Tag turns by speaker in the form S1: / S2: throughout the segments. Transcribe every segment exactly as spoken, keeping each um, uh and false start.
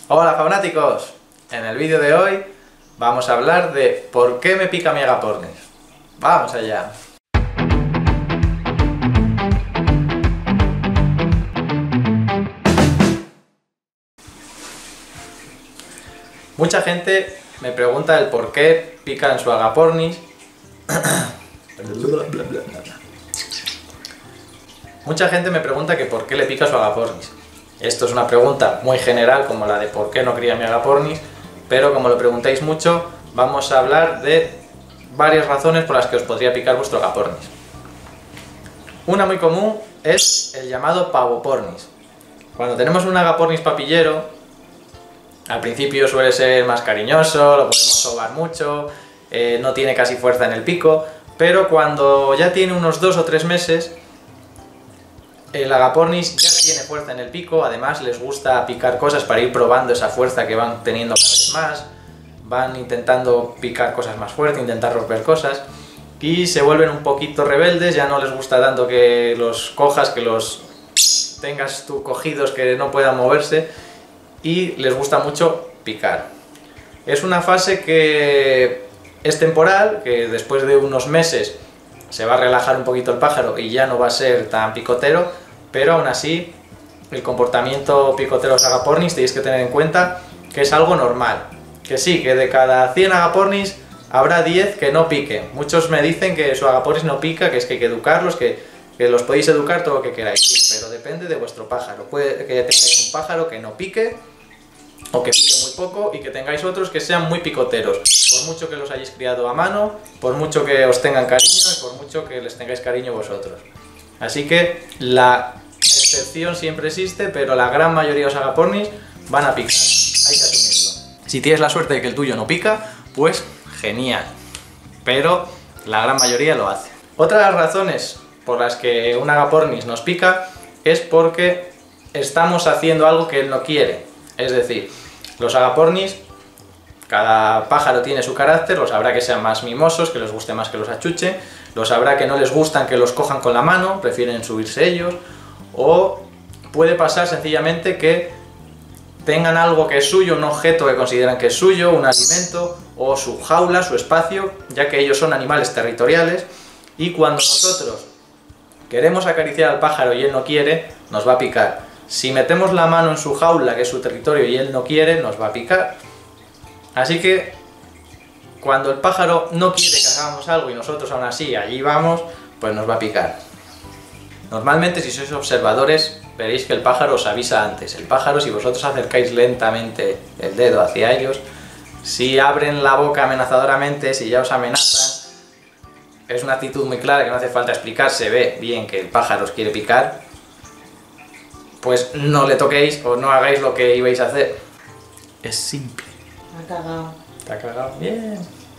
S1: Hola faunáticos, en el vídeo de hoy vamos a hablar de por qué me pica mi agapornis. ¡Vamos allá! Mucha gente me pregunta el por qué pican su agapornis. Mucha gente me pregunta que por qué le pica su agapornis. Esto es una pregunta muy general, como la de por qué no cría mi agapornis, pero como lo preguntáis mucho, vamos a hablar de varias razones por las que os podría picar vuestro agapornis. Una muy común es el llamado pavopornis. Cuando tenemos un agapornis papillero, al principio suele ser más cariñoso, lo podemos sobar mucho, eh, no tiene casi fuerza en el pico, pero cuando ya tiene unos dos o tres meses, el agapornis ya tiene fuerza en el pico. Además les gusta picar cosas para ir probando esa fuerza que van teniendo cada vez más, van intentando picar cosas más fuertes, intentar romper cosas, y se vuelven un poquito rebeldes, ya no les gusta tanto que los cojas, que los tengas tú cogidos, que no puedan moverse, y les gusta mucho picar. Es una fase que es temporal, que después de unos meses se va a relajar un poquito el pájaro y ya no va a ser tan picotero, pero aún así el comportamiento picotero de los agapornis tenéis que tener en cuenta que es algo normal. Que sí, que de cada cien agapornis habrá diez que no piquen. Muchos me dicen que su agapornis no pica, que es que hay que educarlos, que, que los podéis educar todo lo que queráis, sí, pero depende de vuestro pájaro. Puede que tengáis un pájaro que no pique, o que pique muy poco, y que tengáis otros que sean muy picoteros, por mucho que los hayáis criado a mano, por mucho que os tengan cariño y por mucho que les tengáis cariño vosotros. Así que la excepción siempre existe, pero la gran mayoría de los agapornis van a picar, hay que asumirlo. Si tienes la suerte de que el tuyo no pica, pues genial, pero la gran mayoría lo hace. Otra de las razones por las que un agapornis nos pica es porque estamos haciendo algo que él no quiere. Es decir, los agapornis, cada pájaro tiene su carácter, los habrá que sean más mimosos, que les guste más que los achuchen, los habrá que no les gustan que los cojan con la mano, prefieren subirse ellos, o puede pasar sencillamente que tengan algo que es suyo, un objeto que consideran que es suyo, un alimento, o su jaula, su espacio, ya que ellos son animales territoriales, y cuando nosotros queremos acariciar al pájaro y él no quiere, nos va a picar. Si metemos la mano en su jaula, que es su territorio, y él no quiere, nos va a picar. Así que cuando el pájaro no quiere que hagamos algo y nosotros aún así allí vamos, pues nos va a picar. Normalmente, si sois observadores, veréis que el pájaro os avisa antes. El pájaro, si vosotros acercáis lentamente el dedo hacia ellos, si abren la boca amenazadoramente, si ya os amenazan, es una actitud muy clara que no hace falta explicar, se ve bien que el pájaro os quiere picar, pues no le toquéis o no hagáis lo que ibais a hacer. Es simple.
S2: Me ha cagado.
S1: ¿Te ha cagado? Bien.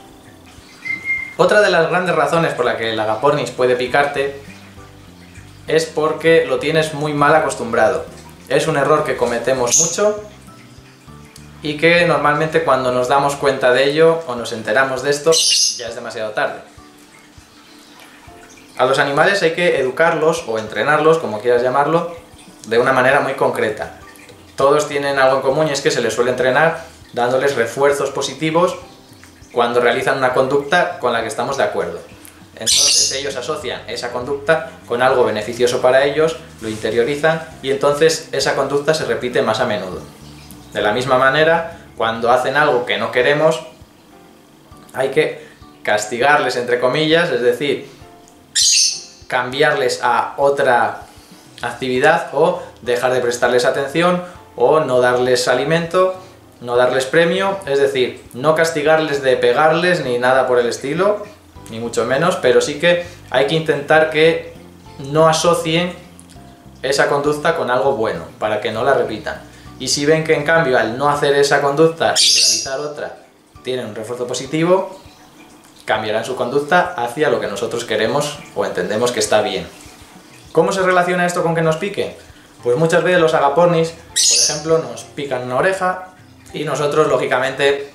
S1: Otra de las grandes razones por la que el agapornis puede picarte es porque lo tienes muy mal acostumbrado. Es un error que cometemos mucho y que normalmente cuando nos damos cuenta de ello o nos enteramos de esto ya es demasiado tarde. A los animales hay que educarlos o entrenarlos, como quieras llamarlo, de una manera muy concreta. Todos tienen algo en común, y es que se les suele entrenar dándoles refuerzos positivos cuando realizan una conducta con la que estamos de acuerdo. Entonces ellos asocian esa conducta con algo beneficioso para ellos, lo interiorizan y entonces esa conducta se repite más a menudo. De la misma manera, cuando hacen algo que no queremos, hay que castigarles entre comillas, es decir, cambiarles a otra actividad o dejar de prestarles atención o no darles alimento, no darles premio, es decir, no castigarles de pegarles ni nada por el estilo, ni mucho menos, pero sí que hay que intentar que no asocien esa conducta con algo bueno, para que no la repitan. Y si ven que en cambio al no hacer esa conducta y realizar otra tienen un refuerzo positivo, cambiarán su conducta hacia lo que nosotros queremos o entendemos que está bien. ¿Cómo se relaciona esto con que nos piquen? Pues muchas veces los agapornis, por ejemplo, nos pican una oreja y nosotros lógicamente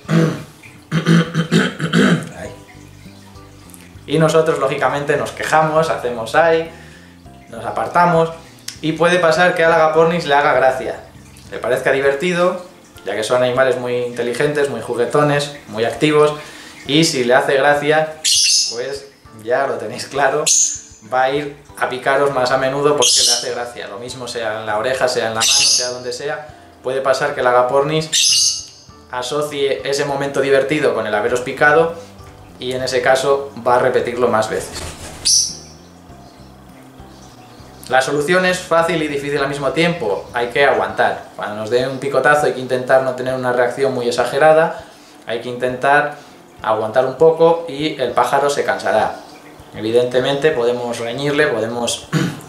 S1: y nosotros lógicamente nos quejamos, hacemos ay, nos apartamos, y puede pasar que al agapornis le haga gracia, le parezca divertido ya que son animales muy inteligentes, muy juguetones, muy activos, y si le hace gracia, pues ya lo tenéis claro, va a ir a picaros más a menudo porque le hace gracia. Lo mismo sea en la oreja, sea en la mano, sea donde sea, puede pasar que el agapornis asocie ese momento divertido con el haberos picado y en ese caso va a repetirlo más veces. La solución es fácil y difícil al mismo tiempo, hay que aguantar. Cuando nos dé un picotazo hay que intentar no tener una reacción muy exagerada, hay que intentar aguantar un poco y el pájaro se cansará. Evidentemente podemos reñirle, podemos...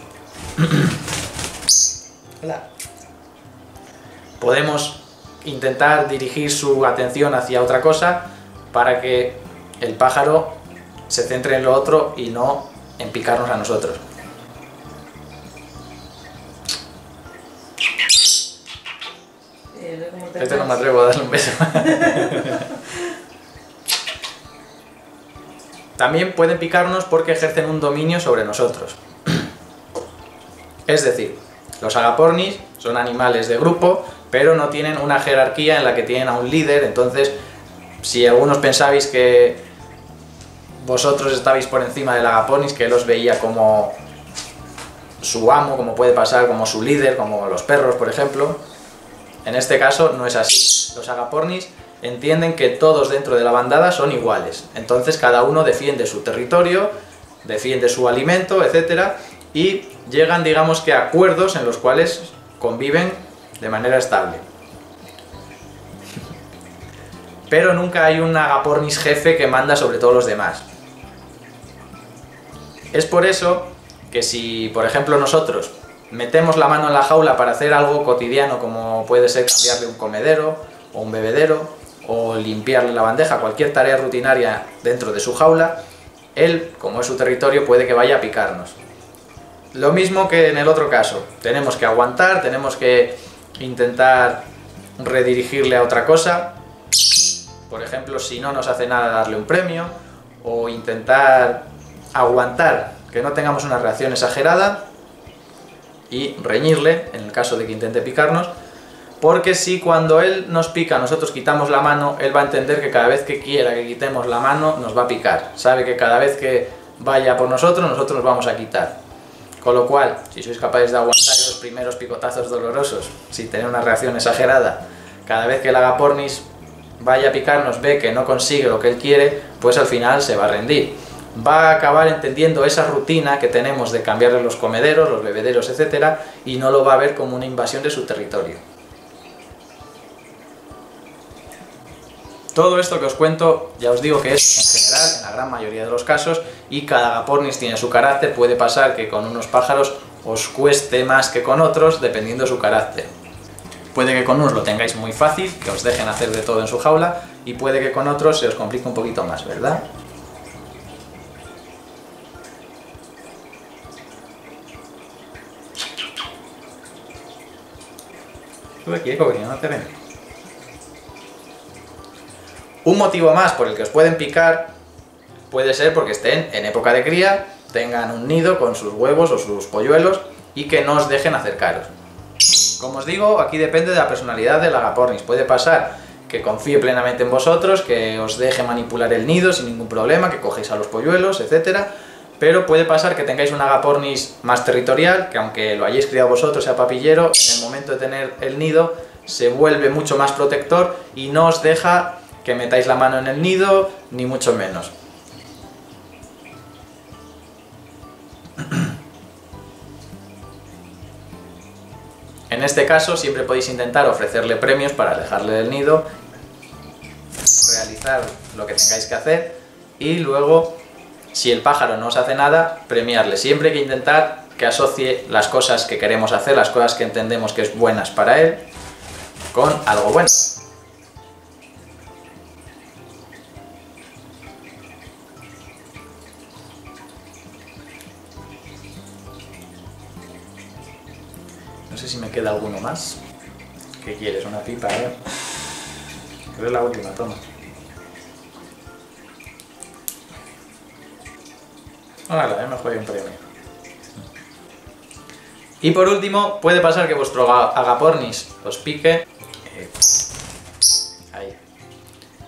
S1: podemos intentar dirigir su atención hacia otra cosa para que el pájaro se centre en lo otro y no en picarnos a nosotros. Este no me atrevo a darle un beso. También pueden picarnos porque ejercen un dominio sobre nosotros. Es decir, los agapornis son animales de grupo, pero no tienen una jerarquía en la que tienen a un líder. Entonces, si algunos pensabais que vosotros estabais por encima del agapornis, que él os veía como su amo, como puede pasar, como su líder, como los perros, por ejemplo, en este caso no es así. Los agapornis entienden que todos dentro de la bandada son iguales, entonces cada uno defiende su territorio, defiende su alimento, etcétera, y llegan, digamos que, a acuerdos en los cuales conviven de manera estable. Pero nunca hay un agapornis jefe que manda sobre todos los demás. Es por eso que si, por ejemplo, nosotros metemos la mano en la jaula para hacer algo cotidiano, como puede ser cambiarle un comedero o un bebedero, o limpiarle la bandeja, cualquier tarea rutinaria dentro de su jaula, él, como es su territorio, puede que vaya a picarnos. Lo mismo que en el otro caso, tenemos que aguantar, tenemos que intentar redirigirle a otra cosa, por ejemplo, si no nos hace nada darle un premio, o intentar aguantar que no tengamos una reacción exagerada y reñirle en el caso de que intente picarnos, porque si cuando él nos pica nosotros quitamos la mano, él va a entender que cada vez que quiera que quitemos la mano nos va a picar. Sabe que cada vez que vaya por nosotros, nosotros nos vamos a quitar. Con lo cual, si sois capaces de aguantar esos primeros picotazos dolorosos sin tener una reacción exagerada, cada vez que el agapornis vaya a picarnos ve que no consigue lo que él quiere, pues al final se va a rendir. Va a acabar entendiendo esa rutina que tenemos de cambiarle los comederos, los bebederos, etcétera, y no lo va a ver como una invasión de su territorio. Todo esto que os cuento, ya os digo que es en general, en la gran mayoría de los casos, y cada agapornis tiene su carácter. Puede pasar que con unos pájaros os cueste más que con otros, dependiendo de su carácter. Puede que con unos lo tengáis muy fácil, que os dejen hacer de todo en su jaula, y puede que con otros se os complique un poquito más, ¿verdad? Sube aquí, porque no te ven. Un motivo más por el que os pueden picar puede ser porque estén en época de cría, tengan un nido con sus huevos o sus polluelos y que no os dejen acercaros. Como os digo, aquí depende de la personalidad del agapornis. Puede pasar que confíe plenamente en vosotros, que os deje manipular el nido sin ningún problema, que cogéis a los polluelos, etcétera. Pero puede pasar que tengáis un agapornis más territorial, que aunque lo hayáis criado vosotros, sea papillero, en el momento de tener el nido se vuelve mucho más protector y no os deja que metáis la mano en el nido, ni mucho menos. En este caso siempre podéis intentar ofrecerle premios para alejarle del nido, realizar lo que tengáis que hacer y luego, si el pájaro no os hace nada, premiarle. Siempre hay que intentar que asocie las cosas que queremos hacer, las cosas que entendemos que es buenas para él, con algo bueno. No sé si me queda alguno más. ¿Qué quieres? ¿Una pipa, eh? Creo que es la última, toma. Hola, me juegue un premio. Y por último, puede pasar que vuestro agapornis os pique. Eh,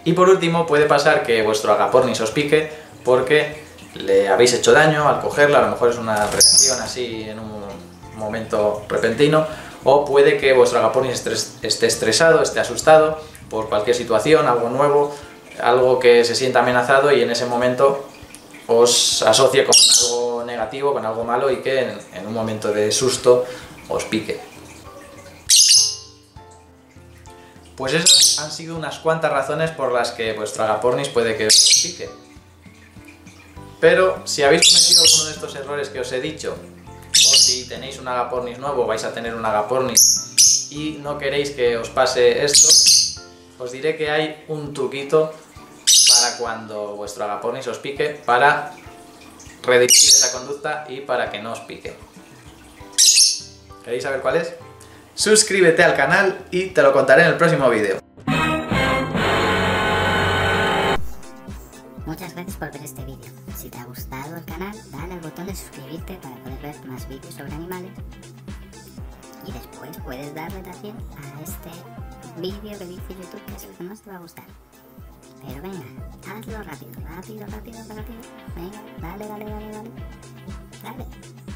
S1: Y por último, puede pasar que vuestro agapornis os pique porque le habéis hecho daño al cogerla, a lo mejor es una reacción así en un momento repentino, o puede que vuestro agapornis esté estresado, esté asustado por cualquier situación, algo nuevo, algo que se sienta amenazado y en ese momento os asocie con algo negativo, con algo malo y que en, en un momento de susto os pique. Pues esas han sido unas cuantas razones por las que vuestro agapornis puede que os pique. Pero si habéis cometido alguno de estos errores que os he dicho, o si tenéis un agapornis nuevo, vais a tener un agapornis y no queréis que os pase esto, os diré que hay un truquito para cuando vuestro agapornis os pique, para redirigir esa conducta y para que no os pique. ¿Queréis saber cuál es? Suscríbete al canal y te lo contaré en el próximo vídeo.
S2: Muchas gracias por ver este vídeo. Si te ha gustado el canal, dale al botón de suscribirte para poder ver más vídeos sobre animales. Y después puedes darle también a este vídeo que dice YouTube que es el que más te va a gustar. Pero venga, hazlo rápido, rápido, rápido, rápido. Venga, dale, dale, dale, dale. Dale.